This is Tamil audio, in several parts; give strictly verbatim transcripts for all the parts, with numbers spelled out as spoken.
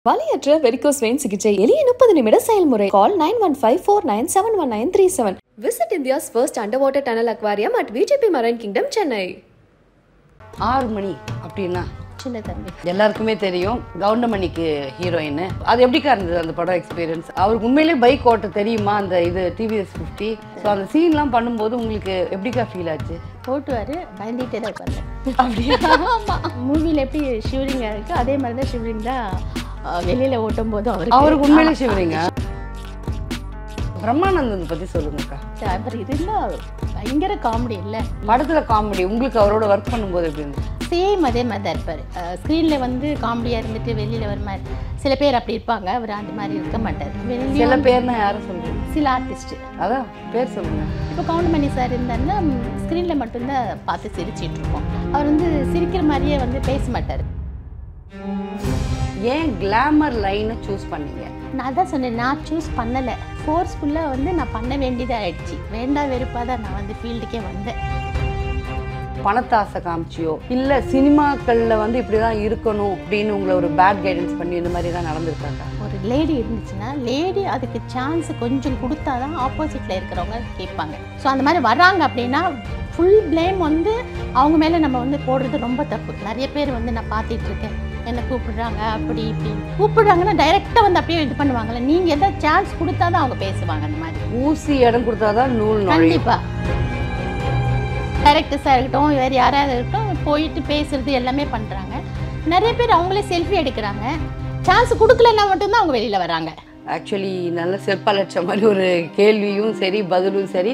வலியற்ற வெரிகோஸ் வெயின் சிகிச்சை எளிய முப்பது நிமிட செயல்முறை. Call nine one five four nine seven one nine three seven. Visit India's first underwater tunnel aquarium at V G P Marine Kingdom, Chennai. ஆறு மணி அப்படின்னா சின்ன தம்பி எல்லாருக்குமே தெரியும். கவுண்டமணிக்கு ஹீரோயின். அது எப்படிக்கா இருந்தது அந்த படம் எக்ஸ்பீரியன்ஸ்? அவருக்கு உண்மையிலே பைக் ஓட்ட தெரியுமா அந்த இது டிவிஎஸ் ஃபிஃப்டி? ஸோ அந்த சீன்லாம் பண்ணும்போது உங்களுக்கு எப்படிக்கா ஃபீல் ஆச்சு? ஓட்டுவார், பயந்துகிட்டே தான் இருப்பாங்க. அப்படியே ஆமாம், மூவியில் எப்படி ஷிவரிங்காக இருக்குது அதே மாதிரி தான் ஷிவரிங் தான் வெளியில் ஓட்டும் போது அவருக்கு அவருக்கு உண்மையிலே ஷிவரிங்க. பிரம்மானந்தன் பற்றி சொல்லுங்கக்கா. அவர் இருந்தால் பயங்கர காமெடி இல்லை படத்தில் காமெடி. உங்களுக்கு அவரோட ஒர்க் பண்ணும்போது எப்படி இருந்துச்சு? சேம் அதே மாதிரி தான் இருப்பார். ஸ்க்ரீனில் வந்து காமெடியாக இருந்துட்டு வெளியில் வர மாதிரி சில பேர் அப்படி இருப்பாங்க, அவர் அந்த மாதிரி இருக்க மாட்டார். சில பேர்னா யாரும் சொல்லுங்க? சில ஆர்டிஸ்ட்டு. அதான் பேர் சொல்லுங்க. இப்போ கவுண்டமணி சார் இருந்தாருன்னா ஸ்க்ரீனில் மட்டும்தான் பார்த்து சிரிச்சிட்டு இருக்கோம். அவர் வந்து சிரிக்கிற மாதிரியே வந்து பேச மாட்டார். ஏன் கிளாமர் லைனை சூஸ் பண்ணீங்க? நான் தான் சொன்னேன், நான் சூஸ் பண்ணலை, ஃபோர்ஸ்ஃபுல்லாக வந்து நான் பண்ண வேண்டியதாக ஆயிடுச்சு. வேண்டா வெறுப்பாக தான் நான் வந்து ஃபீல்டுக்கே வந்தேன். பணத்தாசை காமிச்சியோ இல்லை சினிமாக்களில் வந்து இப்படி தான் இருக்கணும் அப்படின்னு உங்களை ஒரு பேட் கைடன்ஸ் பண்ணி இந்த மாதிரி தான் நடந்திருக்காங்க? ஒரு லேடி இருந்துச்சுன்னா லேடி அதுக்கு சான்ஸ் கொஞ்சம் கொடுத்தா தான் ஆப்போசிட்டில் இருக்கிறவங்க கேட்பாங்க. ஸோ அந்த மாதிரி வர்றாங்க அப்படின்னா ஃபுல் பிளேம் வந்து அவங்க மேலே நம்ம வந்து போடுறது ரொம்ப தப்பு. நிறைய பேர் வந்து நான் பார்த்துட்டு இருக்கேன், என்ன கூப்பிடுறாங்க அப்படி இப்படி கூப்பிடுறாங்கன்னா டைரெக்டாக வந்து அப்படியே இது பண்ணுவாங்கல்ல. நீங்கள் எதாவது சான்ஸ் கொடுத்தா தான் அவங்க பேசுவாங்க. அந்த மாதிரி ஊசி இடம் கொடுத்தா தான் நூல். கண்டிப்பாக டைரக்டர்ஸாக இருக்கட்டும், வேறு யாராவது இருக்கட்டும், போயிட்டு பேசுறது எல்லாமே பண்ணுறாங்க. நிறைய பேர் அவங்களே செல்ஃபி எடுக்கிறாங்க. சான்ஸ் கொடுக்கலன்னா மட்டும்தான் அவங்க வெளியில் வராங்க. ஆக்சுவலி நல்ல செப்பலட்ச மாதிரி ஒரு கேள்வியும் சரி பதிலும் சரி.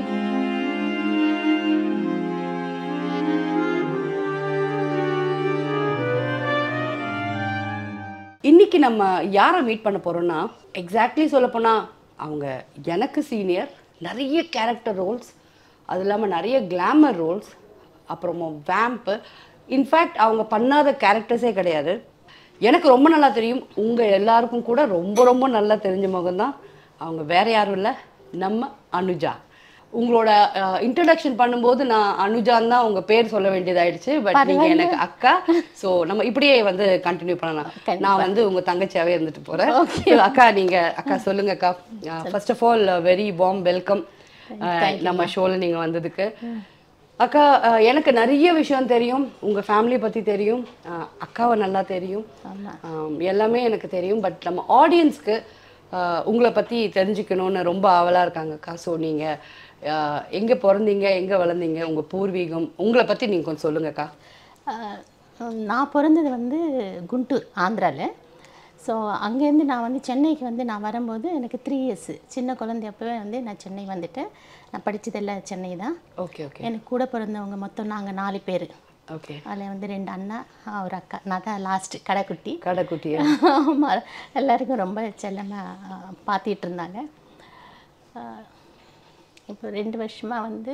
இன்னைக்கு நம்ம யாரை மீட் பண்ண போறோம்னா, எக்ஸாக்ட்லி சொல்லப்போனால் அவங்க எனக்கு சீனியர். நிறைய கேரக்டர் ரோல்ஸ், அது இல்லாமல் நிறைய கிளாமர் ரோல்ஸ், அப்புறமா வேம்ப்பு. இன்ஃபேக்ட் அவங்க பண்ணாத கேரக்டர்ஸே கிடையாது. எனக்கு ரொம்ப நல்லா தெரியும், உங்கள் எல்லாருக்கும் கூட ரொம்ப ரொம்ப நல்லா தெரிஞ்ச முகம்தான். அவங்க வேறு யாரும் இல்லை, நம்ம அனுஜா. உங்களோட இன்ட்ரடக்ஷன் பண்ணும்போது நான் அனுஜான் தான் உங்கள் பேர் சொல்ல வேண்டியதாயிடுச்சு. பட் நீங்கள் எனக்கு அக்கா. ஸோ நம்ம இப்படியே வந்து கண்டினியூ பண்ணலாம். நான் வந்து உங்கள் தங்கச்சியாகவே இருந்துட்டு போகிறேன். அக்கா நீங்கள் அக்கா சொல்லுங்க அக்கா. First of all very warm welcome நம்ம ஷோவில் நீங்கள் வந்ததுக்கு. அக்கா, எனக்கு நிறைய விஷயம் தெரியும், உங்கள் ஃபேமிலியை பற்றி தெரியும், அக்காவை நல்லா தெரியும், எல்லாமே எனக்கு தெரியும். பட் நம்ம ஆடியன்ஸ்க்கு உங்களை பற்றி தெரிஞ்சுக்கணுன்னு ரொம்ப ஆவலாக இருக்காங்க அக்கா. ஸோ நீங்கள் எங்கே பிறந்தீங்க, எங்கே வளர்ந்தீங்க, உங்கள் பூர்வீகம், உங்களை பற்றி நீங்கள் கொஞ்சம் சொல்லுங்கக்கா. நான் பிறந்தது வந்து குண்டூர், ஆந்திராவில். ஸோ அங்கேருந்து நான் வந்து சென்னைக்கு வந்து நான் வரும்போது எனக்கு த்ரீ இயர்ஸு சின்ன குழந்தை. அப்போவே வந்து நான் சென்னை வந்துட்டேன். நான் படித்ததெல்லாம் சென்னை தான். Okay okay. எனக்கு கூட பிறந்தவங்க மொத்தம் நாங்கள் நாலு பேர். ஓகே. அதில் வந்து ரெண்டு அண்ணா, ஒரு அக்கா. நான் தான் லாஸ்ட்டு கடைக்குட்டி. கடைக்குட்டி. ஆமாம், எல்லாருக்கும் ரொம்ப செல்லமாக பார்த்துட்டு இருந்தாங்க. இப்போ ரெண்டு வருஷமாக வந்து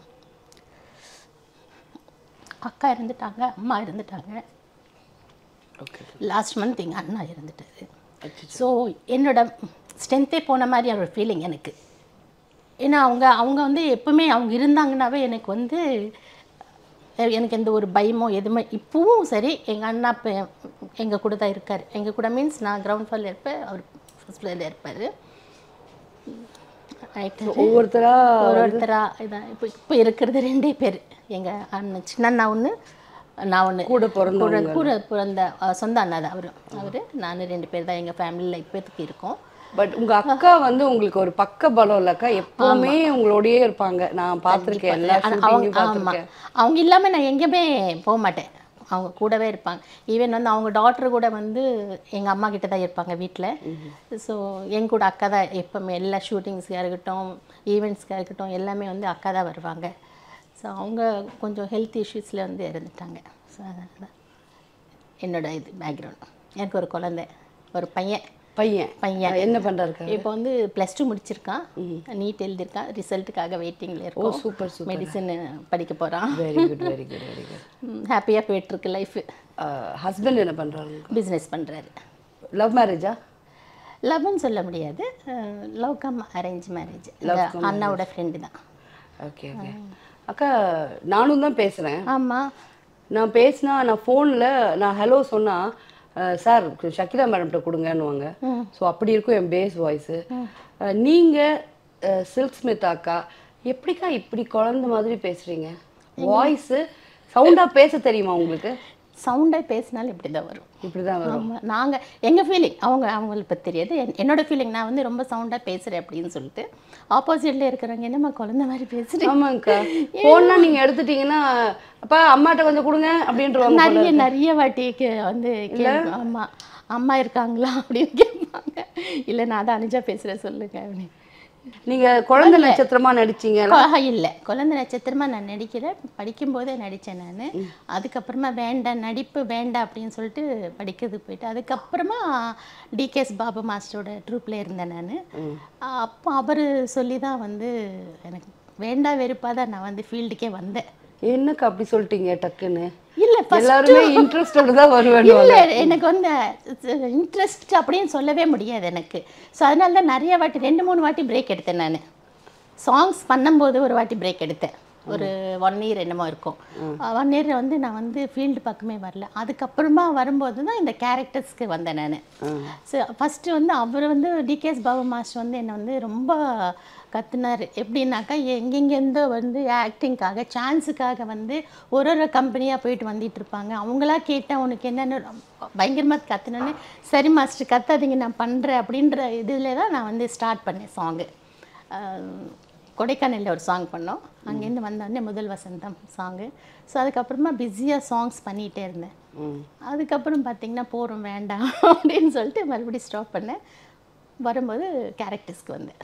அக்கா இருந்துட்டாங்க, அம்மா இருந்துட்டாங்க. ஓகே. லாஸ்ட் மந்த் எங்கள் அண்ணா இருந்துட்டாரு. ஸோ என்னோட ஸ்ட்ரென்த்தே போன மாதிரி ஒரு ஃபீலிங் எனக்கு. ஏன்னா அவங்க அவங்க வந்து எப்பவுமே அவங்க இருந்தாங்கன்னாவே எனக்கு வந்து எனக்கு எந்த ஒரு பயமோ எதுவுமே. இப்போவும் சரி, எங்கள் அண்ணா இப்போ எங்கள் கூட தான் இருக்கார். எங்கள் கூட மீன்ஸ் நான் கிரவுண்ட் ஃப்ளோரில் இருப்பேன், அவர் ஃபஸ்ட் ஃப்ளோரில் இருப்பார். ஒவ்வொருத்தரா ஒவ்வொருத்தரா இதான். இப்போ இப்போ இருக்கிறது ரெண்டே பேர். எங்கள் அண்ணன் சின்ன அண்ணா ஒன்று, நான் ஒன்று. கூட பிறந்த கூட கூட பிறந்த சொந்த அண்ணா தான் அவர். அவர் நான் ரெண்டு பேர் தான் எங்கள் ஃபேமிலியில் இப்போதைக்கு இருக்கோம். பட் உங்க அக்கா வந்து உங்களுக்கு ஒரு பக்க பலம் இல்லக்கா, எப்பவுமே உங்களோடயே இருப்பாங்க. நான் பார்த்துருக்கேன், எல்லா ஷூட்டிங்கும் பார்த்துருக்கேன். அவங்க இல்லாமல் நான் எங்கேயுமே போக மாட்டேன், அவங்க கூடவே இருப்பாங்க. ஈவன் வந்து அவங்க டாட்டர் கூட வந்து எங்கள் அம்மா கிட்ட தான் இருப்பாங்க வீட்டில். ஸோ என் கூட அக்கா தான் எப்போவுமே. எல்லா ஷூட்டிங்ஸ்க்காக இருக்கட்டும், ஈவெண்ட்ஸ்க்காக இருக்கட்டும், எல்லாமே வந்து அக்கா தான் வருவாங்க. ஸோ அவங்க கொஞ்சம் ஹெல்த் இஷ்யூஸில் வந்து இறந்துட்டாங்க. ஸோ அதனால் என்னோட இது பேக்ரவுண்ட். எனக்கு ஒரு குழந்தை, ஒரு பையன். பையன் பையன் என்ன பண்ணுறாரு? இப்போ வந்து ப்ளஸ் டூ முடிச்சிருக்கான், நீட் எழுதியிருக்கான், ரிசல்ட்டுக்காக வெயிட்டிங்கில் இருக்கும். ஓ சூப்பர் சூப்பர். மெடிசன் படிக்க போகிறான். Very good very good very good. ஹாப்பியாக போயிட்டுருக்கு லைஃபு. ஹஸ்பண்ட் என்ன பண்ணுறாரு? பிஸ்னஸ் பண்ணுறாரு. லவ் மேரேஜா? லவ்னு சொல்ல முடியாது, லவ் கம் அரேஞ்ச் மேரேஜ். அண்ணாவோட ஃப்ரெண்டு தான். Okay okay. அக்கா நானும் தான் பேசுகிறேன். ஆமாம். நான் பேசினா, நான் ஃபோனில் நான் ஹலோ சொன்னால் சார் ஷக்கீலா மேடம்கிட்ட கொடுங்கன்னுவாங்க. ஸோ அப்படி இருக்கும் என் பேஸ் வாய்ஸு. நீங்கள் சில்க் ஸ்மித் அக்கா எப்படிக்கா இப்படி குழந்த மாதிரி பேசுகிறீங்க? வாய்ஸு சவுண்டாக பேச தெரியுமா உங்களுக்கு? சவுண்டாக பேசினாலும் இப்படி தான் வரும். இப்படி தான் வரும். ஆமாம், நாங்கள் எங்கள் ஃபீலிங் அவங்க அவங்களுக்கு பற்றி தெரியாது. என் என்னோட ஃபீலிங் நான் வந்து ரொம்ப சவுண்டாக பேசுகிறேன் அப்படின்னு சொல்லிட்டு ஆப்போசிட்டில் இருக்கிறவங்க என்னம்மா குழந்த மாதிரி பேசுகிறேன். ஆமாங்க்கா, ஃபோன்லாம் நீங்கள் எடுத்துட்டீங்கன்னா அப்பா அம்மாட்ட கொஞ்சம் கொடுங்க அப்படின்ட்டு நிறைய நிறைய வாட்டிக்கு வந்து ஆமாம் அம்மா இருக்காங்களா அப்படின்னு கேட்பாங்க. இல்லை நான் தான் அனுஜா பேசுகிறேன் சொல்லுங்க அப்படின்னு. நீங்கள் குழந்தை நட்சத்திரமா நடிச்சிங்க? இல்லை, குழந்தை நட்சத்திரமா நான் நடிக்கல, படிக்கும்போதே நடித்தேன் நான். அதுக்கப்புறமா வேண்டாம் நடிப்பு வேண்டாம் அப்படின்னு சொல்லிட்டு படிக்கிறதுக்கு போயிட்டு அதுக்கப்புறமா டிகேஎஸ் பாபு மாஸ்டரோட ட்ரூப்பில் இருந்தேன் நான். அப்போ அவர் சொல்லி தான் வந்து எனக்கு வேண்டாம் வெறுப்பாக தான் நான் வந்து ஃபீல்டுக்கே வந்தேன். என்னக்கா அப்படி சொல்லிட்டீங்க டக்குன்னு? இல்லை, எல்லாருமே இன்ட்ரெஸ்டோட தான் வருவேன். இல்லை, எனக்கு வந்து இன்ட்ரெஸ்ட் அப்படின்னு சொல்லவே முடியாது எனக்கு. ஸோ அதனால தான் நிறைய வாட்டி ரெண்டு மூணு வாட்டி பிரேக் எடுத்தேன் நான். சாங்ஸ் பண்ணும்போது ஒரு வாட்டி பிரேக் எடுத்தேன், ஒரு ஒன் இயர் என்னமோ இருக்கும். ஒன் இயர் வந்து நான் வந்து ஃபீல்டு பக்கமே வரல. அதுக்கப்புறமா வரும்போது தான் இந்த கேரக்டர்ஸ்க்கு வந்தேன் நான். ஸோ ஃபஸ்ட்டு வந்து அவர் வந்து டிகேஎஸ் பாபு மாஸ்டர் வந்து என்னை வந்து ரொம்ப கத்துனார். எப்படின்னாக்கா எங்கெங்கேருந்தோ வந்து ஆக்டிங்காக சான்ஸுக்காக வந்து ஒரு ஒரு கம்பெனியாக போயிட்டு வந்துட்டு இருப்பாங்க. அவங்களா கேட்டால் உனக்கு என்னென்னு பயங்கரமாக கற்றுனேன்னு, சரி மாஸ்டர் கத்தாதீங்க நான் பண்ணுறேன் அப்படின்ற இதில் தான் நான் வந்து ஸ்டார்ட் பண்ணேன் சாங்கு. கொடைக்கானலில் ஒரு சாங் பண்ணோம், அங்கேருந்து வந்தோடனே முதல் வசந்தம் சாங்கு. ஸோ அதுக்கப்புறமா பிஸியாக சாங்ஸ் பண்ணிகிட்டே இருந்தேன். அதுக்கப்புறம் பார்த்திங்கன்னா போகிறோம் வேண்டாம் அப்படின்னு சொல்லிட்டு மறுபடியும் ஸ்டாப் பண்ணேன். வரும்போது கேரக்டர்ஸ்க்கு வந்தேன்.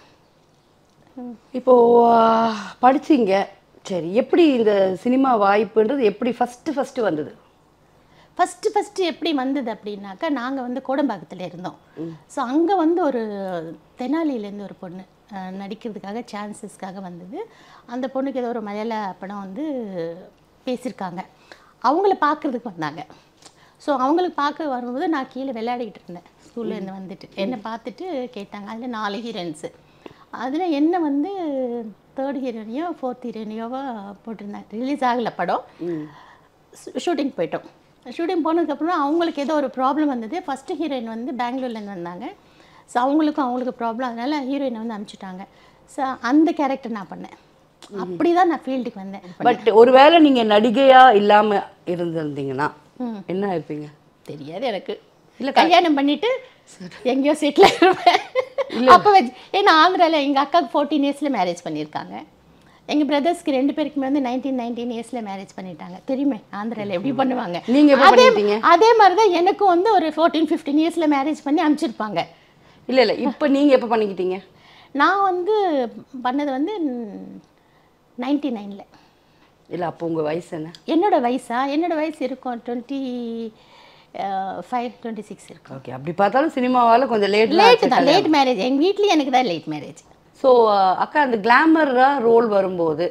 இப்போது படிச்சிங்க, சரி எப்படி இந்த சினிமா வாய்ப்புன்றது எப்படி ஃபஸ்ட்டு ஃபஸ்ட்டு வந்தது? ஃபஸ்ட்டு ஃபஸ்ட்டு எப்படி வந்தது அப்படின்னாக்கா, நாங்கள் வந்து கோடம்பாக்கத்தில் இருந்தோம். ஸோ அங்கே வந்து ஒரு தெனாலியிலேருந்து ஒரு பொண்ணு நடிக்கிறதுக்காக சான்சஸ்க்காக வந்தது. அந்த பொண்ணுக்கு ஏதோ ஒரு மலையாள படம் வந்து பேசியிருக்காங்க, அவங்கள பார்க்குறதுக்கு வந்தாங்க. ஸோ அவங்களுக்கு பார்க்க வரும்போது நான் கீழே விளையாடிக்கிட்டு இருந்தேன் ஸ்கூல்லேருந்து வந்துட்டு. என்னை பார்த்துட்டு கேட்டாங்க. அதில் நாலு ஹீரோயின்ஸு, அதில் என்ன வந்து தேர்ட் ஹீரோயினியோ ஃபோர்த் ஹீரோயினியோவோ போட்டிருந்தேன். ரிலீஸ் ஆகலை படம், ஷூட்டிங் போயிட்டோம். ஷூட்டிங் போனதுக்கப்புறம் அவங்களுக்கு ஏதோ ஒரு ப்ராப்ளம் வந்தது. ஃபஸ்ட்டு ஹீரோயின் வந்து பெங்களூர்லேருந்து வந்தாங்க. ஸோ அவங்களுக்கும் அவங்களுக்கு ப்ராப்ளம், அதனால் ஹீரோயினை வந்து அனுப்பிச்சிட்டாங்க. ஸோ அந்த கேரக்டர் நான் பண்ணேன். அப்படி தான் நான் ஃபீல்டுக்கு வந்தேன். பட் ஒருவேளை நீங்கள் நடிகையாக இல்லாமல் இருந்திருந்தீங்கன்னா என்ன இருப்பீங்க? தெரியாது எனக்கு. இல்லை, கல்யாணம் பண்ணிவிட்டு எங்கேயோ செட்டில் ஆகிருப்பேன். அப்போ வச்சு ஏன்னா ஆந்திராவில் எங்கள் அக்காவுக்கு ஃபோர்டீன் இயர்ஸில் மேரேஜ் பண்ணியிருக்காங்க. எங்கள் பிரதர்ஸ்க்கு ரெண்டு பேருக்குமே வந்து நைன்டீன் நைன்டீன் இயர்ஸில் மேரேஜ் பண்ணிட்டாங்க. தெரியுமே ஆந்திராவில் எப்படி பண்ணுவாங்க. நீங்கள் அதே அதே மாதிரி தான் எனக்கும் வந்து ஒரு ஃபோர்டீன் ஃபிஃப்டீன் இயர்ஸில் மேரேஜ் பண்ணி அனுப்பிச்சிருப்பாங்க. இல்லை இல்லை இப்போ நீங்கள் எப்போ பண்ணிக்கிட்டீங்க? நான் வந்து பண்ணது வந்து நைன்டி நைனில். இல்லை அப்போ உங்கள் வயசு என்ன? என்னோட வயசா? என்னோட வயசு இருக்கும் டுவெண்ட்டி ஃபைவ் டுவெண்ட்டி சிக்ஸ் இருக்கும். ஓகே, அப்படி பார்த்தாலும் சினிமாவால் கொஞ்சம் லேட் லேட்டு தான், லேட் மேரேஜ். எங்கள் வீட்லேயும் எனக்கு தான் லேட் மேரேஜ். ஸோ அக்கா அந்த கிளாமராக ரோல் வரும்போது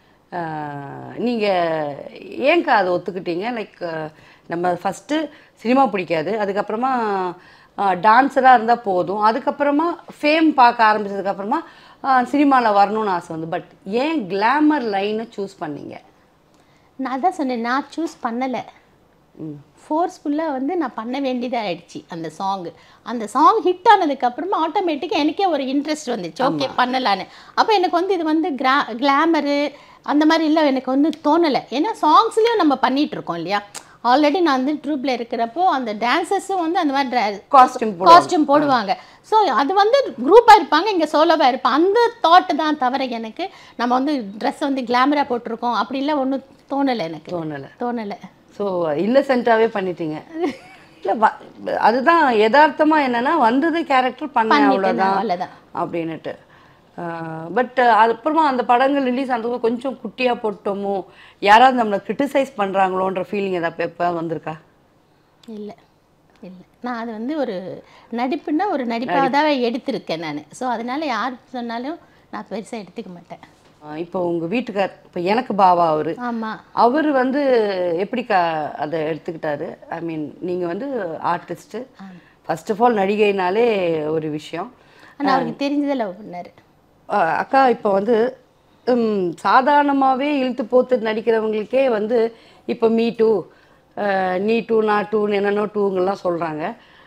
நீங்கள் ஏன்க்கா அதை ஒத்துக்கிட்டீங்க? லைக் நம்ம ஃபஸ்ட்டு சினிமா பிடிக்காது, அதுக்கப்புறமா டான்ஸராக இருந்தால் போதும், அதுக்கப்புறமா ஃபேம் பார்க்க ஆரம்பித்ததுக்கப்புறமா சினிமாவில் வரணும்னு ஆசை வந்து. பட் ஏன் கிளாமர் லைனை சூஸ் பண்ணீங்க? நான் தான் சொன்னேன், நான் சூஸ் பண்ணலை, ஃபோர்ஸ்ஃபுல்லாக வந்து நான் பண்ண வேண்டியதாக ஆயிடுச்சு. அந்த சாங்கு அந்த சாங் ஹிட் ஆனதுக்கப்புறமா ஆட்டோமேட்டிக்காக எனக்கே ஒரு இன்ட்ரெஸ்ட் வந்துச்சு, ஓகே பண்ணலான்னு. அப்போ எனக்கு வந்து இது வந்து கிளா கிளாமரு அந்த மாதிரி இல்லை எனக்கு வந்து தோணலை. ஏன்னா சாங்ஸ்லேயும் நம்ம பண்ணிகிட்டு இருக்கோம் இல்லையா. ஆல்ரெடி நான் வந்து ட்ரூப்பில் இருக்கிறப்போ அந்த டான்ஸஸும் வந்து அந்த மாதிரி காஸ்டியூம் காஸ்டியூம் போடுவாங்க. ஸோ அது வந்து குரூப்பாக இருப்பாங்க, இங்கே சோலோவாக இருப்பாங்க. அந்த தாட்டு தான் தவிர எனக்கு நம்ம வந்து ட்ரெஸ் வந்து கிளாமராக போட்டிருக்கோம் அப்படிலாம் ஒன்றும் தோணலை எனக்கு. தோணலை தோணலை ஸோ இன்னசென்ட்டாகவே பண்ணிட்டீங்க. இல்லை அதுதான் யதார்த்தமாக என்னென்னா வந்தது கேரக்டர் பண்ண அவ்வளோதான் அவ்வளோதான் அப்படின்னுட்டு. பட் அதுக்கப்புறமா அந்த படங்கள் ரிலீஸ் ஆனதுக்கு கொஞ்சம் குட்டியாக போட்டோமோ, யாராவது நம்மளை கிரிட்டிசைஸ் பண்ணுறாங்களோன்ற ஃபீலிங் ஏதாவது எப்போ வந்திருக்கா? இல்லை இல்லை, நான் அது வந்து ஒரு நடிப்புன்னா ஒரு நடிப்பாக தான் எடுத்திருக்கேன் நான். ஸோ அதனால் யார் சொன்னாலும் நான் பெருசாக எடுத்துக்க மாட்டேன். இப்போ உங்கள் வீட்டுக்கார், இப்போ எனக்கு பாவா அவர், ஆமாம், அவர் வந்து எப்படிக்கா அதை எடுத்துக்கிட்டாரு? ஐ மீன் நீங்கள் வந்து ஆர்டிஸ்ட்டு, ஃபர்ஸ்ட் ஆஃப் ஆல் நடிகைனாலே ஒரு விஷயம். ஆனால் அவருக்கு தெரிஞ்சதை லவ் பண்ணார். அக்கா இப்போ வந்து சாதாரணமாகவே இழுத்து போத்து நடிக்கிறவங்களுக்கே வந்து இப்போ மீ டூ நீ டூ நான் டூன்னு என்னென்னோ டூங்கெல்லாம் சொல்கிறாங்க.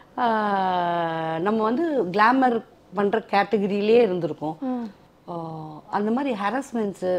நம்ம வந்து கிளாமர் பண்ணுற கேட்டகரியிலே இருந்திருக்கோம். அந்த மாதிரி ஹராஸ்மெண்ட்ஸு,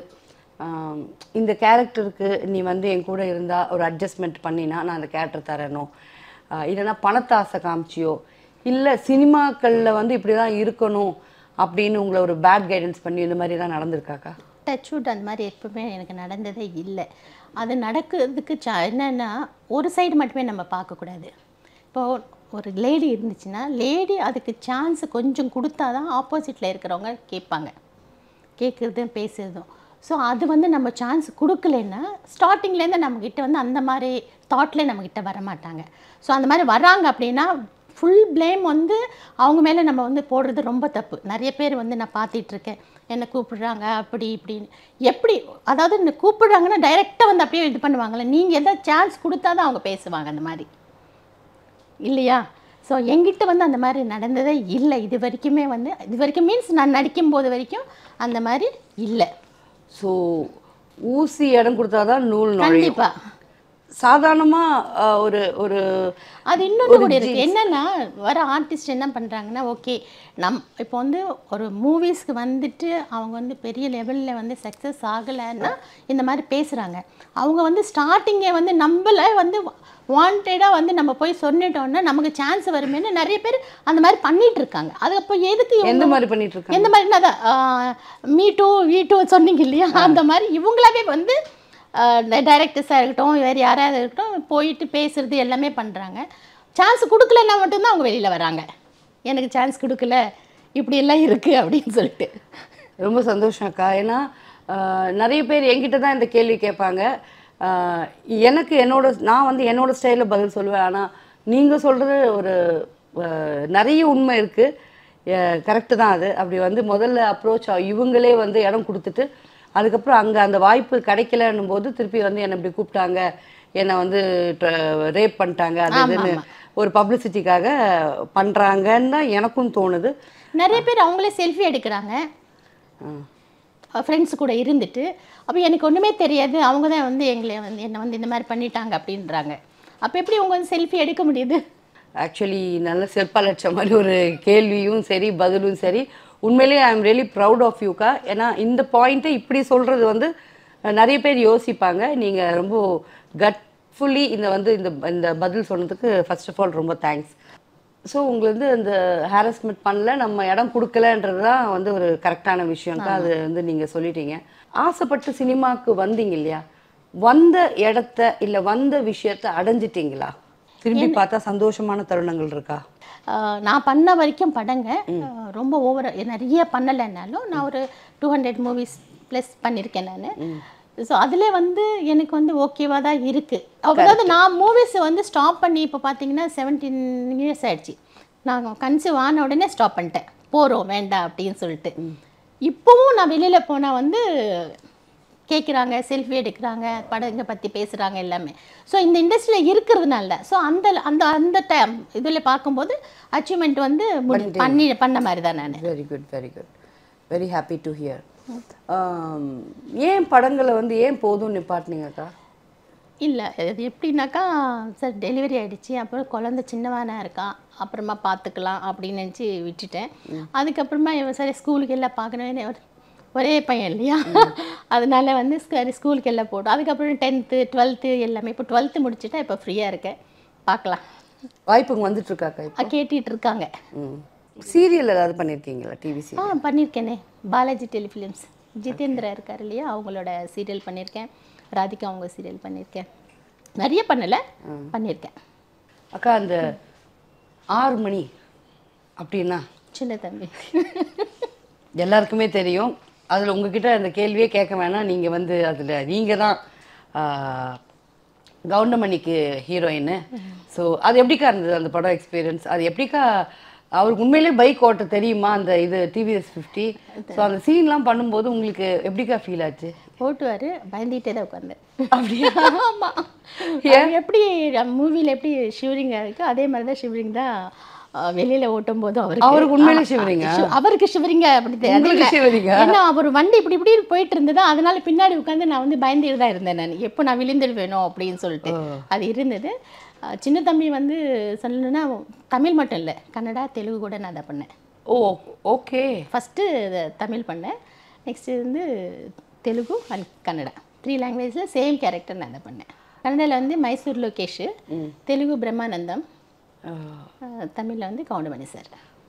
இந்த கேரக்டருக்கு நீ வந்து என் கூட இருந்தால் ஒரு அட்ஜஸ்ட்மெண்ட் பண்ணினா நான் அந்த கேரக்டர் தரணும், இல்லைன்னா பணத்தை ஆசை காமிச்சியோ, இல்லை சினிமாக்களில் வந்து இப்படி தான் இருக்கணும் அப்படின்னு உங்களை ஒரு பேட் கைடன்ஸ் பண்ணி இந்த மாதிரி தான் நடந்திருக்காக்கா? டச்வுட் அந்த மாதிரி எப்பவுமே எனக்கு நடந்ததே இல்லை. அது நடக்கிறதுக்கு சா என்னென்னா ஒரு சைடு மட்டுமே நம்ம பார்க்கக்கூடாது. இப்போது ஒரு லேடி இருந்துச்சுன்னா லேடி அதுக்கு சான்ஸ் கொஞ்சம் கொடுத்தா தான் ஆப்போசிட்டில் இருக்கிறவங்க கேட்பாங்க, கேட்குறதும் பேசுகிறதும். ஸோ அது வந்து நம்ம சான்ஸ் கொடுக்கலன்னா ஸ்டார்டிங்லேருந்து நம்மக்கிட்ட வந்து அந்த மாதிரி தாட்லேயே நம்மக்கிட்ட வரமாட்டாங்க. ஸோ அந்த மாதிரி வராங்க அப்படின்னா ஃபுல் ப்ளேம் வந்து அவங்க மேலே நம்ம வந்து போடுறது ரொம்ப தப்பு. நிறைய பேர் வந்து நான் பார்த்துட்ருக்கேன், என்னை கூப்பிடுறாங்க அப்படி இப்படின்னு. எப்படி அதாவது என்ன கூப்பிடுறாங்கன்னா டைரெக்டாக வந்து அப்படியே இது பண்ணுவாங்கள்ல, நீங்கள் எதாவது சான்ஸ் கொடுத்தா தான் அவங்க பேசுவாங்க அந்த மாதிரி இல்லையா? ஸோ எங்கிட்ட வந்து அந்த மாதிரி நடந்ததே இல்லை இது வரைக்குமே. வந்து இது வரைக்கும் மீன்ஸ் நான் நடிக்கும்போது வரைக்கும் அந்த மாதிரி இல்லை. ஸோ ஊசி இடம் கொடுத்தா தான் நூல் நுழையும். கண்டிப்பாக சாதாரணமாக ஒரு ஒரு அது இன்னொன்று கூட இருக்குது. என்னென்னா வர ஆர்டிஸ்ட் என்ன பண்ணுறாங்கன்னா, ஓகே நம் இப்போ வந்து ஒரு மூவிஸ்க்கு வந்துட்டு அவங்க வந்து பெரிய லெவலில் வந்து சக்ஸஸ் ஆகலைன்னா இந்த மாதிரி பேசுகிறாங்க. அவங்க வந்து ஸ்டார்டிங்கே வந்து நம்மள வந்து வாண்டடாக வந்து நம்ம போய் சொன்னிட்டோன்னா நமக்கு சான்ஸ் வருமேன்னு நிறைய பேர் அந்த மாதிரி பண்ணிகிட்டு இருக்காங்க. அது அப்போ எதுக்கு எந்த மாதிரி பண்ணிட்டு இருக்காங்க? எந்த மாதிரினா தான் மீ டூ வீ டூ சொன்னீங்க இல்லையா, அந்த மாதிரி இவங்களாவே வந்து டைரக்டர்ஸாக இருக்கட்டும் வேறு யாராவது இருக்கட்டும் போயிட்டு பேசுகிறது எல்லாமே பண்ணுறாங்க. சான்ஸ் கொடுக்கலன்னா மட்டும்தான் அவங்க வெளியில் வராங்க, எனக்கு சான்ஸ் கொடுக்கல இப்படியெல்லாம் இருக்குது அப்படின்னு சொல்லிட்டு. ரொம்ப சந்தோஷம் அக்கா. ஏன்னா நிறைய பேர் என்கிட்ட தான் இந்த கேள்வி கேட்பாங்க. எனக்கு என்னோட நான் வந்து என்னோடய ஸ்டைலில் பதில் சொல்லுவேன். ஆனால் நீங்கள் சொல்கிறது ஒரு நிறைய உண்மை இருக்குது, கரெக்டு தான் அது. அப்படி வந்து முதல்ல அப்ரோச் இவங்களே வந்து இடம் கொடுத்துட்டு அதுக்கப்புறம் அங்கே அந்த வாய்ப்பு கிடைக்கலன்னும் போது திருப்பி வந்து என்னை இப்படி கூப்பிட்டாங்க, என்னை வந்து ரேப் பண்ணிட்டாங்க அது இதுன்னு ஒரு பப்ளிசிட்டிக்காக பண்ணுறாங்கன்னு தான் எனக்கும் தோணுது. நிறைய பேர் அவங்களே செல்ஃபி எடுக்கிறாங்க ஃப்ரெண்ட்ஸ் கூட இருந்துட்டு. அப்போ எனக்கு ஒன்றுமே தெரியாது, அவங்க தான் வந்து எங்களை வந்து என்னை வந்து இந்த மாதிரி பண்ணிட்டாங்க அப்படின்றாங்க. அப்போ எப்படி அவங்க வந்து செல்ஃபி எடுக்க முடியுது? ஆக்சுவலி நல்ல செல்பாலட்ச மாதிரி ஒரு கேள்வியும் சரி பதிலும் சரி. உண்மையிலேயே I am really proud of யூக்கா. ஏன்னா இந்த பாயிண்ட்டை இப்படி சொல்கிறது வந்து நிறைய பேர் யோசிப்பாங்க. நீங்கள் ரொம்ப கட்ஃபுல்லி இந்த வந்து இந்த இந்த பதில் சொன்னதுக்கு ஃபர்ஸ்ட் ஆஃப் ஆல் ரொம்ப தேங்க்ஸ். ஸோ உங்களுக்கு வந்து இந்த ஹாரஸ்மெண்ட் பண்ணல, நம்ம இடம் கொடுக்கலன்றது தான் வந்து ஒரு கரெக்டான விஷயம் தான். அது வந்து நீங்கள் சொல்லிட்டீங்க. ஆசைப்பட்டு சினிமாவுக்கு வந்தீங்க இல்லையா, வந்த இடத்த இல்லை வந்த விஷயத்த அடைஞ்சிட்டிங்களா? திரும்பி பார்த்தா சந்தோஷமான தருணங்கள் இருக்கா? நான் பண்ண வரைக்கும் படங்க ரொம்ப ஓவர் நிறைய பண்ணலைன்னாலும் நான் ஒரு டூ ஹண்ட்ரட் மூவிஸ் ப்ளஸ் பண்ணியிருக்கேன் நான். ஸோ அதில் வந்து எனக்கு வந்து ஓகேவாக தான் இருக்குது. அதாவது நான் மூவிஸை வந்து ஸ்டாப் பண்ணி இப்போ பார்த்தீங்கன்னா செவன்டீன் இயர்ஸ் ஆகிடுச்சு. நான் கன்சீவ் ஆன உடனே ஸ்டாப் பண்ணிட்டேன், போகிறோம் வேண்டாம் அப்படின்னு சொல்லிட்டு. இப்போவும் நான் வெளியில் போனால் வந்து கேட்குறாங்க, செல்ஃபி எடுக்கிறாங்க, படங்க பற்றி பேசுகிறாங்க எல்லாமே. ஸோ இந்த இண்டஸ்ட்ரியில் இருக்கிறதுனால ஸோ அந்த அந்த அந்த டைம் இதில் பார்க்கும்போது அச்சீவ்மெண்ட் வந்து பண்ணி பண்ண மாதிரி தான் நான். Very good very good very happy to hear. ஏன் படங்களை வந்து ஏன் போதும் நிப்பாட்டினீங்கக்கா? இல்லை அது எப்படின்னாக்கா சார் டெலிவரி ஆகிடுச்சி, அப்புறம் குழந்தை சின்னவானாக இருக்கான், அப்புறமா பார்த்துக்கலாம் அப்படின்னு நினச்சி விட்டுட்டேன். அதுக்கப்புறமா இவன் சரி ஸ்கூலுக்கு எல்லாம் பார்க்கணும், ஒரே பையன் இல்லையா, அதனால வந்து சரி ஸ்கூலுக்கு எல்லாம் போட்டோம். அதுக்கப்புறம் டென்த்து டுவெல்த்து எல்லாமே இப்போ டுவெல்த்து முடிச்சுட்டா இப்போ ஃப்ரீயாக இருக்கேன், பார்க்கலாம். வாய்ப்புங்க வந்துட்டுருக்காக்கா? கேட்டுட்டு இருக்காங்க. சீரியல் ஏதாவது பண்ணியிருக்கீங்களா? TV serial? ஆ பண்ணியிருக்கேனே, பாலாஜி டெலிஃபிலிம்ஸ் ஜிதேந்திரா இருக்கார் இல்லையா, அவங்களோட சீரியல் பண்ணியிருக்கேன். ராதிகா அவங்க சீரியல் பண்ணியிருக்கேன். நிறைய பண்ணலை, பண்ணியிருக்கேன். அக்கா அந்த ஆறு மணி அப்படின்னா சின்ன தம்பி எல்லாருக்குமே தெரியும். அதில் உங்ககிட்ட அந்த கேள்வியே கேட்க வேணாம், நீங்கள் வந்து அதில் நீங்கள் தான் கவுண்டமணிக்கு ஹீரோயின். ஸோ அது எப்படிக்கா இருந்தது அந்த படம் எக்ஸ்பீரியன்ஸ்? அது எப்படிக்கா அவருக்கு உண்மையிலே பைக் ஓட்ட தெரியுமா அந்த இது டிவிஎஸ் ஃபிஃப்டி? ஸோ அந்த சீன்லாம் பண்ணும்போது உங்களுக்கு எப்படிக்கா ஃபீல் ஆச்சு? ஓட்டுவார், பயந்துகிட்டே தான் உட்காந்தேன். அப்படியா? ஆமாம். எப்படி மூவியில் எப்படி ஷிவரிங்காக இருக்குது அதே மாதிரி தான் ஷிவரிங் தான் வெளியில் ஓட்டும் போது அவருக்கு அவருக்கு உண்மையிலே ஷிவரிங்க அவருக்கு ஷிவரிங்க அப்படி ஷிவரிங்க ஏன்னா அவர் வண்டி இப்படி இப்படி போயிட்டு இருந்தது, அதனால பின்னாடி உட்காந்து நான் வந்து பயந்துட்டு தான் இருந்தேன். நான் எப்போ நான் விழுந்துடுவேணும் அப்படின்னு சொல்லிட்டு அது இருந்தது. சின்ன தம்பி வந்து சொல்லணுன்னா தமிழ் மட்டும் இல்லை, கன்னடா தெலுங்கு கூட நான் அதை பண்ணேன். ஓ ஓகே. ஃபஸ்ட்டு தமிழ் பண்ணேன், நெக்ஸ்ட்டு வந்து தெலுங்கு அண்ட் கன்னடா த்ரீ லாங்குவேஜில் சேம் கேரக்டர் நான் அதை பண்ணேன். கன்னடாவில் வந்து மைசூர் லோகேஷ், தெலுங்கு பிரம்மானந்தம், தமிழில் வந்து கவுண்டமணி சார்.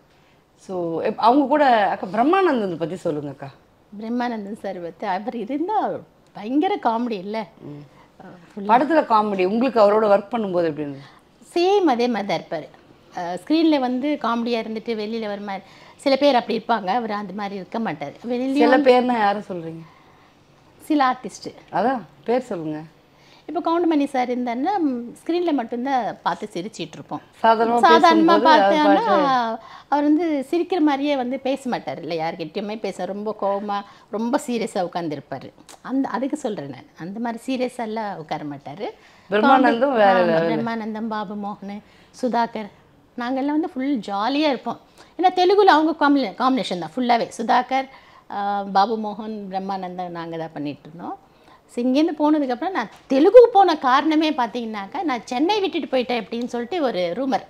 ஸோ அவங்க கூட அக்கா பிரம்மானந்தன் பற்றி சொல்லுங்க அக்கா. பிரம்மானந்தன் சார் பற்றி அவர் இருந்தால் பயங்கர காமெடி இல்லை, படத்தில் காமெடி. உங்களுக்கு அவரோட ஒர்க் பண்ணும்போது எப்படி இருந்தது? சேம் அதே மாதிரி தான் இருப்பார். ஸ்க்ரீனில் வந்து காமெடியாக இருந்துட்டு வெளியில் வர மாதிரி சில பேர் அப்படி இருப்பாங்க, அவர் அந்த மாதிரி இருக்க மாட்டார். வெளியில் சில பேர்னா யாரும் சொல்கிறீங்க? சில ஆர்டிஸ்ட்டு. அதான் பேர் சொல்லுங்கள். இப்போ கவுண்டமணி சார் இருந்தாருன்னா ஸ்க்ரீனில் மட்டும்தான் பார்த்து சிரிச்சிட்ருப்போம். சாதாரணமாக சாதாரணமாக பார்த்தோன்னா அவர் வந்து சிரிக்கிற மாதிரியே வந்து பேச மாட்டார், இல்லை யார்கிட்டையுமே பேச ரொம்ப கோபமாக ரொம்ப சீரியஸாக உட்காந்துருப்பார். அந்த அதுக்கு சொல்கிறேன் நான், அந்த மாதிரி சீரியஸாக எல்லாம் உட்கார மாட்டார். பிரம்மானந்தம் வேறு பிரம்மானந்தம், பாபு மோகன், சுதாகர், நாங்கள்லாம் வந்து ஃபுல் ஜாலியாக இருப்போம். ஏன்னா தெலுங்குல அவங்க காம்பினே காம்பினேஷன் தான் ஃபுல்லாகவே. சுதாகர், பாபு மோகன், பிரம்மானந்தம் நாங்கள் தான் பண்ணிகிட்டு இருந்தோம். ஸோ இங்கேருந்து போனதுக்கப்புறம் நான் தெலுங்கு போன காரணமே பார்த்தீங்கன்னாக்கா, நான் சென்னை விட்டுட்டு போயிட்டேன் அப்படின்னு சொல்லிட்டு ஒரு ரூமர்.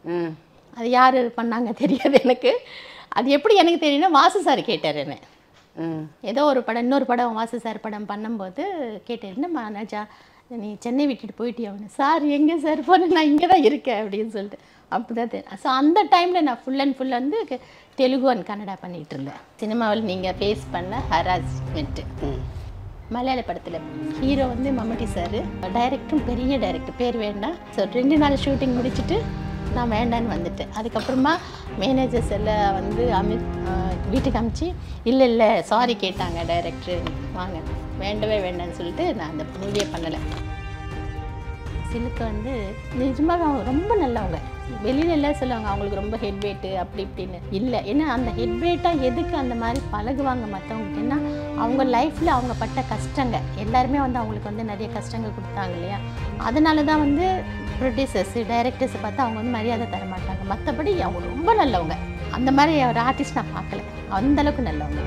அது யார் பண்ணாங்க தெரியாது எனக்கு. அது எப்படி எனக்கு தெரியும்னா வாசு சார் கேட்டார் என்ன, ஏதோ ஒரு படம் இன்னொரு படம் வாசு சார் படம் பண்ணும்போது கேட்டார், என்னம்மா அனுஜா நீ சென்னை விட்டுட்டு போயிட்டியான்னு. சார் எங்கே சார் போனேன், நான் இங்கே தான் இருக்கேன் அப்படின்னு சொல்லிட்டு அப்படி தான் தெரியும். ஸோ அந்த டைமில் நான் ஃபுல் அண்ட் ஃபுல் வந்து தெலுங்கு அண்ட் கன்னடா பண்ணிகிட்டு இருந்தேன். சினிமாவில் நீங்கள் ஃபேஸ் பண்ண ஹராஸ்மெண்ட்டு. மலையாள படத்தில் ஹீரோ வந்து மம்முட்டி சார், டைரக்டரும் பெரிய டைரக்டர், பேர் வேண்டாம். ஸோ ரெண்டு நாள் ஷூட்டிங் முடிச்சுட்டு நான் வேண்டான்னு வந்துட்டேன். அதுக்கப்புறமா மேனேஜர்ஸ் எல்லாம் வந்து அமித் வீட்டுக்கு அமிச்சு இல்லை இல்லை சாரி கேட்டாங்க டைரக்டர், வாங்க வேண்டவே வேண்டான்னு சொல்லிட்டு நான் அந்த மூவியே பண்ணலை. சிலுக்கு வந்து நிஜமாக அவங்க ரொம்ப நல்லவங்க. வெளியில எல்லாம் சொல்லுவாங்க அவங்களுக்கு ரொம்ப ஹெட் வெயிட்டு அப்படி இப்படின்னு. இல்லை, ஏன்னா அந்த ஹெட் வெயிட்டாக எதுக்கு அந்த மாதிரி பழகுவாங்க மற்றவங்களுக்கு, ஏன்னா அவங்க லைஃப்பில் அவங்க பட்ட கஷ்டங்க எல்லாருமே வந்து அவங்களுக்கு வந்து நிறைய கஷ்டங்கள் கொடுத்தாங்க இல்லையா. அதனால தான் வந்து ப்ரொடியூசர்ஸ் டைரக்டர்ஸை பார்த்து அவங்க வந்து மரியாதை தர மாட்டாங்க. மற்றபடி அவங்க ரொம்ப நல்லவங்க. அந்த மாதிரி ஒரு ஆர்டிஸ்ட் நான் பார்க்கல, அந்தளவுக்கு நல்லவங்க.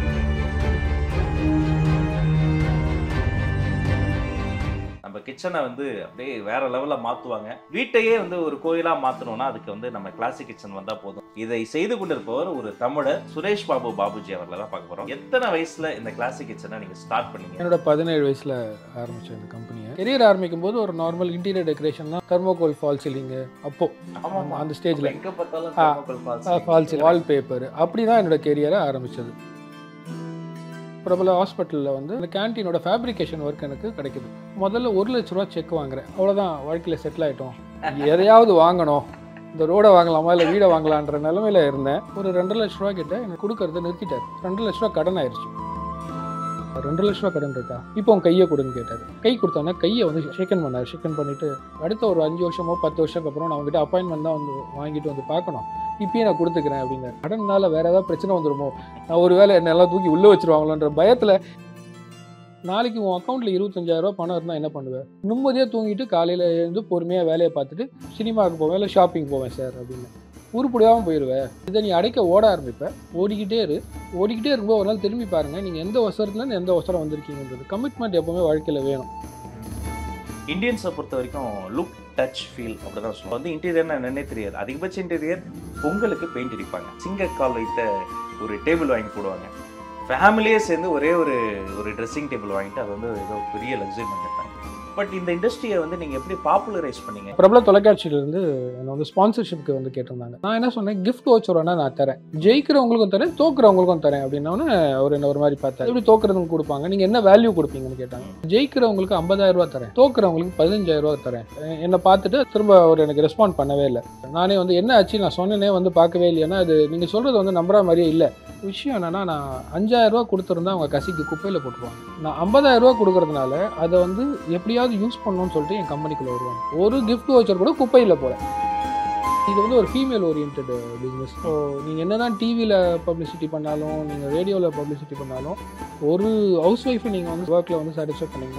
நம்ம கிச்சனை வந்து அப்படியே வேற லெவல்ல மாத்துவாங்க. வீட்டையே வந்து ஒரு கோயிலா மாத்தணும்னா அதுக்கு வந்து நம்ம கிளாசிக் கிச்சன் வந்தா போதும். இதை செய்து கொண்டிருப்பவர் ஒரு தமிழர் சுரேஷ் பாபு பாபுஜி அவர்களை தான் பார்க்க போறோம். எத்தனை வயசுல இந்த கிளாசிக் கிச்சனை நீங்க ஸ்டார்ட் பண்ணீங்க? என்னோட பதினேழு வயசுல ஆரம்பிச்சேன் இந்த கம்பெனியை. கெரியர் ஆரம்பிக்கும் போது ஒரு நார்மல் இன்டீரியர் டெக்கரேஷன் தான், தெர்மோகோல் ஃபால் சீலிங், அப்போ அந்த ஸ்டேஜ்ல எங்க பார்த்தாலும் ஃபால் சீலிங், வால் பேப்பர், அப்படிதான் என்னோட கெரியரை ஆரம்பிச்சது. பிரபல ஹாஸ்பிட்டலில் வந்து அந்த கேன்டீனோட ஃபேப்ரிகேஷன் ஒர்க் எனக்கு கிடைக்குது. முதல்ல ஒரு லட்ச ரூபா செக் வாங்குறேன், அவ்வளோதான் வாழ்க்கையில் செட்டில் ஆகிட்டோம். எதையாவது வாங்கணும், இந்த ரோடை வாங்கலாமா இல்லை வீடை வாங்கலான்ற நிலமையில இருந்தேன். ஒரு ரெண்டரை லட்ச ரூபா கிட்ட எனக்கு கொடுக்கறத நிறுத்திட்டார். ரெண்டு லட்ச ரூபா கடன் ஆயிடுச்சு. ரெண்டு லட்ச ரூபா கடன் இருக்கா, இப்போ உன் கையை கொடுன்னு கேட்டார். கை கொடுத்தோன்னா கையை வந்து ஷேக்கன் பண்ணார். ஷேக்கன் பண்ணிட்டு அடுத்த ஒரு அஞ்சு வருஷமோ பத்து வருஷத்துக்கு அப்புறம் நான் அவங்ககிட்ட அப்பாயின்மெண்ட் தான் வந்து வாங்கிட்டு வந்து பார்க்கணும், இப்பயே நான் கொடுத்துக்கிறேன் அப்படிங்க. கடனால வேற ஏதாவது பிரச்சனை வந்துடுமோ, நான் ஒரு வேலை என்னெல்லாம் தூக்கி உள்ளே வச்சிருவாங்களோன்ற பயத்தில், நாளைக்கு உன் அக்கௌண்ட்டில் இருபத்தஞ்சாயிரம் ரூபா பணம் இருந்தால் என்ன பண்ணுவேன், நிம்மதியாக தூங்கிட்டு காலையில் எழுந்து பொறுமையாக வேலையை பார்த்துட்டு சினிமாவுக்கு போவேன் இல்லை ஷாப்பிங் போவேன் சார் அப்படின்னு. உருப்படியாகவும் போயிடுவேன். இதை நீ அடைக்க ஓட ஆரம்பிப்பேன். ஓடிக்கிட்டே இரு. ஓடிக்கிட்டே இருக்கும்போது ஒரு நாள் திரும்பி பாருங்கள் நீங்கள் எந்த அவசரத்துலேருந்து எந்த அவசரம் வந்திருக்கீங்கன்றது. கமிட்மெண்ட் எப்போவுமே வாழ்க்கையில் வேணும். இந்தியன்ஸை பொறுத்த வரைக்கும் லுக், டச், ஃபீல் அப்படிதான் சொல்லுவோம். வந்து இன்டீரியர்னா என்னன்னே தெரியாது. அதிகபட்ச இன்டீரியர் பொங்கலுக்கு பெயிண்ட் அடிப்பாங்க, சிங்கக்கால் வைத்த ஒரு டேபிள் வாங்கி போடுவாங்க, ஃபேமிலியே சேர்ந்து ஒரே ஒரு ஒரு ட்ரெஸ்ஸிங் டேபிள் வாங்கிட்டு அது வந்து ஏதோ பெரிய லக்ஸரி பண்ணிருப்பாங்க. பட் இந்த இண்டஸ்ட்ரியை வந்து நீங்கள் எப்படி பாப்புலரைஸ் பண்ணீங்க? பிரபல தொலைக்காட்சியிலேருந்து என்னை வந்து ஸ்பான்சர்ஷிப்க்கு வந்து கேட்டிருந்தாங்க. நான் என்ன சொன்னேன், கிஃப்ட் வச்சுருவேன்னா நான் தரேன், ஜெயிக்கிறவங்களுக்கும் தரேன் தோக்குறவங்களுக்கும் தரேன் அப்படின்னோன்னு ஒரு என்ன ஒரு மாதிரி பார்த்தேன். எப்படி தோக்குறவங்களுக்கு கொடுப்பாங்க, நீங்கள் என்ன வேல்யூ கொடுப்பீங்கன்னு கேட்டாங்க. ஜெயிக்கிறவங்களுக்கு ஐம்பதாயிரம் ரூபா தரேன், தோக்குறவங்களுக்கு பதினஞ்சாயிரம் ரூபா தரேன். என்னை பார்த்துட்டு திரும்ப ஒரு எனக்கு ரெஸ்பாண்ட் பண்ணவே இல்லை. நானே வந்து என்ன ஆச்சு நான் சொன்னேனே வந்து பார்க்கவே இல்லைன்னா அது நீங்கள் சொல்கிறது வந்து நம்புற மாதிரியே இல்லை. விஷயம் என்னன்னா, நான் அஞ்சாயிரம் ரூபா கொடுத்துருந்தா அவங்க கசிக்கு குப்பையில் போட்டுருவாங்க. நான் ஐம்பதாயிரம் ரூபா கொடுக்கறதுனால அதை வந்து எப்படியாவது யூஸ் பண்ணணும்னு சொல்லிட்டு என் கம்பெனிக்குள்ளே வருவாங்க. ஒரு கிஃப்ட் வச்சர் கூட குப்பையில் போல. இது வந்து ஒரு ஃபீமேல் ஓரியன்ட் பிஸ்னஸ். ஸோ நீங்கள் என்ன தான் டிவியில் பப்ளிசிட்டி பண்ணாலும் நீங்கள் ரேடியோவில் பப்ளிசிட்டி பண்ணாலும் ஒரு ஹவுஸ் ஒய்ஃபை நீங்கள் வந்து ஒர்க்கில் வந்து சாட்டிஸ்ஃபை பண்ணிங்கன்னா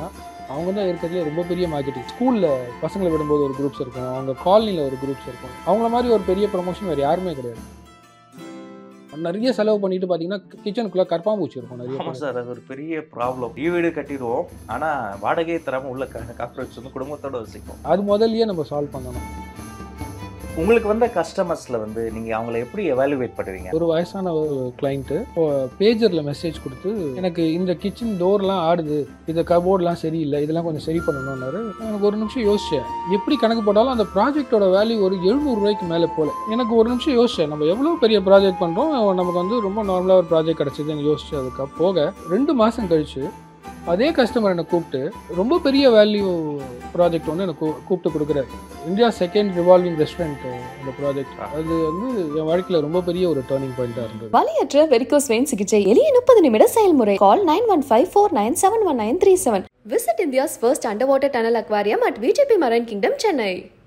அவங்க தான் இருக்கிறதுலே ரொம்ப பெரிய மார்க்கெட்டிங். ஸ்கூலில் பசங்களை விடும்போது ஒரு குரூப்ஸ் இருக்கும், அவங்க காலனியில் ஒரு குரூப்ஸ் இருக்கும். அவங்கள மாதிரி ஒரு பெரிய ப்ரமோஷன் வேறு யாருமே கிடையாது. நிறைய செலவு பண்ணிட்டு பார்த்தீங்கன்னா கிச்சனுக்குள்ளே கற்பாம்பூச்சி இருக்கும் நிறைய. ஆமாம் சார், அது ஒரு பெரிய ப்ராப்ளம். ஈ வீடு கட்டிடுவோம், ஆனால் வாடகையே தராமல் உள்ள காக்ரோச் வந்து குடும்பத்தோடு வசிக்கும். அது முதல்லயே நம்ம சால்வ் பண்ணணும். உங்களுக்கு வந்த கஸ்டமர்ஸில் வந்து நீங்கள் அவங்கள எப்படி எவாலுவேட் பண்ணுவீங்க? ஒரு வயசான ஒரு கிளைண்ட்டு பேஜரில் மெசேஜ் கொடுத்து எனக்கு இந்த கிச்சன் டோர்லாம் ஆடுது, இந்த கபோர்ட்லாம் சரியில்லை, இதெல்லாம் கொஞ்சம் சரி பண்ணணும்னாரு. எனக்கு ஒரு நிமிஷம் யோசித்தேன். எப்படி கணக்கு போட்டாலும் அந்த ப்ராஜெக்டோட வேல்யூ ஒரு எழுநூறுரூவாய்க்கு மேலே போல. எனக்கு ஒரு நிமிஷம் யோசித்தேன், நம்ம எவ்வளோ பெரிய ப்ராஜெக்ட் பண்ணுறோம், நமக்கு வந்து ரொம்ப நார்மலாக ஒரு ப்ராஜெக்ட் கிடச்சிதுன்னு யோசிச்சு அதுக்கு போக ரெண்டு மாதம் கழிச்சு அதே கஸ்டமர் என்னை கூப்பிட்டு ரொம்ப பெரிய வேல்யூ ப்ராஜெக்ட் ஒன்று எனக்கு கூப்பிட்டு கொடுக்குறாரு. இந்தியா செகண்ட் ரிவால்விங் ரெஸ்டாரண்ட் அந்த ப்ராஜெக்ட். அது வந்து என் வாழ்க்கையில் ரொம்ப பெரிய ஒரு டர்னிங் பாயிண்டாக இருந்தது. வலியற்ற வெரிகோஸ் வெயின் சிகிச்சை எளிய முப்பது நிமிட செயல்முறை. Call nine one five four nine seven one nine three seven. Visit India's first underwater tunnel aquarium at V J P Marine Kingdom, Chennai.